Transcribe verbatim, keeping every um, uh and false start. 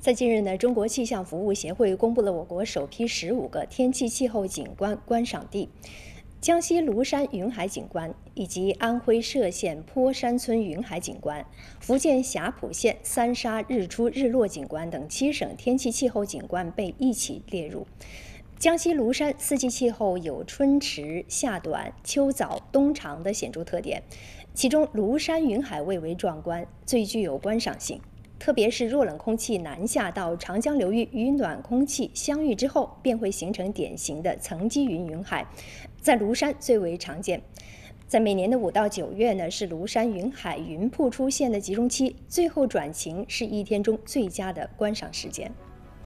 在近日呢，中国气象服务协会公布了我国首批十五个天气气候景观观赏地。江西庐山云海景观，以及安徽歙县坡山村云海景观、福建霞浦县三沙日出日落景观等七省天气气候景观被一起列入。江西庐山四季气候有春迟、夏短、秋早、冬长的显著特点，其中庐山云海蔚为壮观，最具有观赏性。特别是弱冷空气南下到长江流域与暖空气相遇之后，便会形成典型的层积云云海，在庐山最为常见。在每年的五到九月呢，是庐山云海云瀑出现的集中期，最后转晴是一天中最佳的观赏时间。